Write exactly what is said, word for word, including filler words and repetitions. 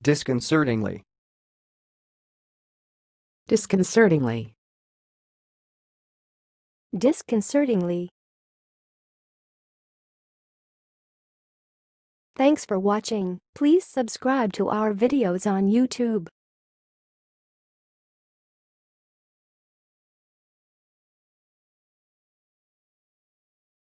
disconcertingly, disconcertingly, disconcertingly. Thanks for watching. Please subscribe to our videos on YouTube.